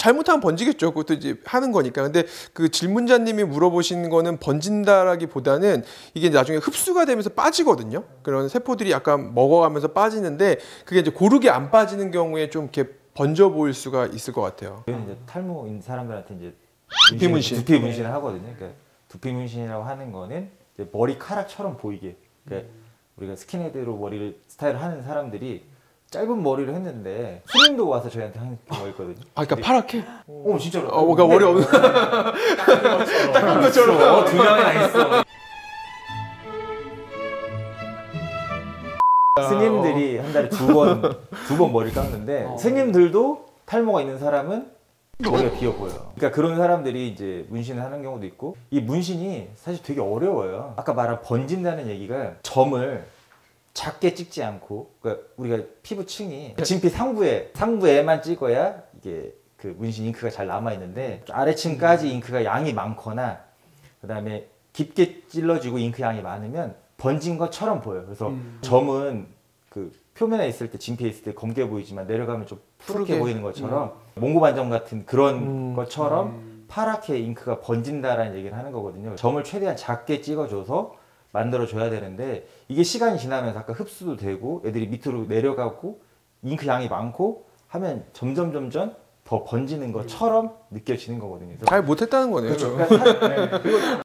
잘못하면 번지겠죠. 그것도 이제 하는 거니까. 근데 그 질문자님이 물어보신 거는 번진다라기보다는 이게 나중에 흡수가 되면서 빠지거든요. 그런 세포들이 약간 먹어가면서 빠지는데 그게 이제 고르게 안 빠지는 경우에 좀 이렇게 번져 보일 수가 있을 것 같아요. 이제 탈모인 사람들한테 이제 두피 문신. 두피 문신을 하거든요. 그러니까 두피 문신이라고 하는 거는 이제 머리카락처럼 보이게. 그러니까 우리가 스킨헤드로 머리를 스타일을 하는 사람들이 짧은 머리를 했는데 스님도 와서 저희한테 하는 경우가 있거든요. 아, 그러니까 파랗게? 진짜로. 그러니까 머리 없는 딱 것처럼. 두 명이나 있어. 스님들이 한 달에 두 번 머리를 깎는데 스님들도 탈모가 있는 사람은 머리가 비어 보여요. 그러니까 그런 사람들이 이제 문신을 하는 경우도 있고 이 문신이 사실 되게 어려워요. 아까 말한 번진다는 얘기가 점을 작게 찍지 않고 그러니까 우리가 피부층이 진피 상부에만 찍어야 이게 그 문신 잉크가 잘 남아 있는데 아래층까지 잉크가 양이 많거나 그 다음에 깊게 찔러지고 잉크 양이 많으면 번진 것처럼 보여요. 그래서 점은 그 표면에 있을 때 진피에 있을 때 검게 보이지만 내려가면 좀 푸르게 보이는 것처럼 몽고반점 같은 그런 것처럼 파랗게 잉크가 번진다라는 얘기를 하는 거거든요. 점을 최대한 작게 찍어줘서 만들어줘야 되는데 이게 시간이 지나면서 아까 흡수도 되고 애들이 밑으로 내려가고 잉크 양이 많고 하면 점점 더 번지는 것처럼 느껴지는 거거든요. 잘 못했다는 거네요. 그렇죠. 그러니까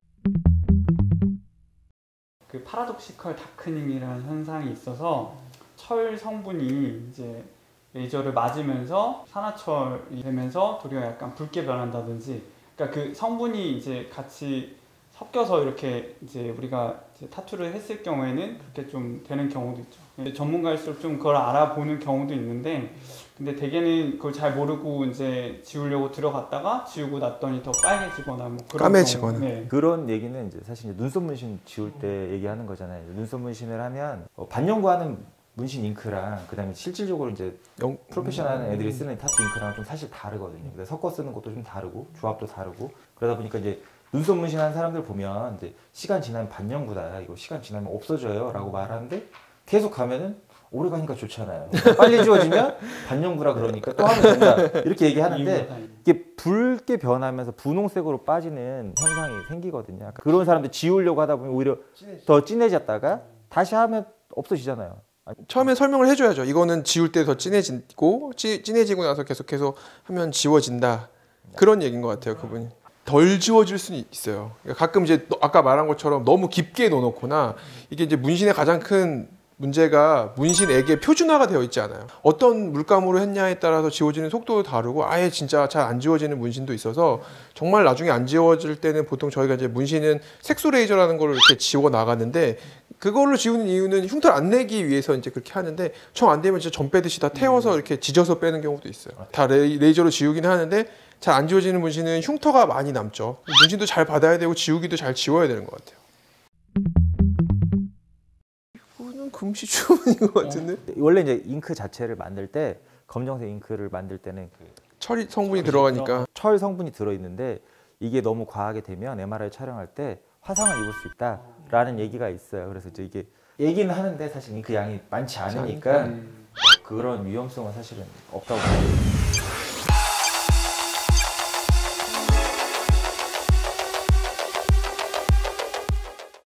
그 파라독시컬 다크닝이라는 현상이 있어서 철 성분이 이제 레이저를 맞으면서 산화철이 되면서 도리어 약간 붉게 변한다든지, 그러니까 그 성분이 이제 같이 섞여서 이렇게 이제 우리가 이제 타투를 했을 경우에는 그렇게 좀 되는 경우도 있죠. 전문가일수록 좀 그걸 알아보는 경우도 있는데, 근데 대개는 그걸 잘 모르고 이제 지우려고 들어갔다가 지우고 났더니 더 빨개지거나 뭐 그런 까매지거나. 경우, 네. 그런 얘기는 이제 사실 이제 눈썹 문신 지울 때 얘기하는 거잖아요. 눈썹 문신을 하면 반영구하는 문신 잉크랑 그다음에 실질적으로 이제 프로페셔널한 애들이 쓰는 타투 잉크랑 좀 사실 다르거든요. 근데 섞어 쓰는 것도 좀 다르고 조합도 다르고 그러다 보니까 이제 눈썹 문신하는 사람들 보면 이제 시간 지나면 반영구다, 이거 시간 지나면 없어져요라고 말하는데 계속 가면은 오래 가니까 좋잖아요. 빨리 지워지면 반영구라 그러니까 또 하면 된다 이렇게 얘기하는데 이게 붉게 변하면서 분홍색으로 빠지는 현상이 생기거든요. 그런 사람들 지우려고 하다 보면 오히려 더 진해졌다가 다시 하면 없어지잖아요. 처음에 설명을 해줘야죠. 이거는 지울 때 더 진해지고 진해지고 나서 계속해서 하면 지워진다. 그런 얘기인 것 같아요, 그분이. 덜 지워질 수는 있어요. 가끔 이제 아까 말한 것처럼 너무 깊게 넣어놓거나 이게 이제 문신의 가장 큰 문제가 문신액의 표준화가 되어 있지 않아요. 어떤 물감으로 했냐에 따라서 지워지는 속도도 다르고 아예 진짜 잘 안 지워지는 문신도 있어서 정말 나중에 안 지워질 때는 보통 저희가 이제 문신은 색소 레이저라는 걸로 이렇게 지워 나가는데 그걸로 지우는 이유는 흉터를 안 내기 위해서 이제 그렇게 하는데 정 안 되면 진짜 점 빼듯이 다 태워서 이렇게 지져서 빼는 경우도 있어요. 다 레이저로 지우긴 하는데 잘 안 지워지는 문신은 흉터가 많이 남죠. 문신도 잘 받아야 되고 지우기도 잘 지워야 되는 것 같아요. 이거는 금시초문인 것 같은데? 원래 이제 잉크 자체를 만들 때 검정색 잉크를 만들 때는 그 철 성분이 들어가니까 철 성분이 들어있는데 이게 너무 과하게 되면 MRI 촬영할 때 화상을 입을 수 있다라는 얘기가 있어요. 그래서 이제 이게 얘기는 하는데 사실 잉크 양이 많지 않으니까 그런 위험성은 사실은 없다고 봐요.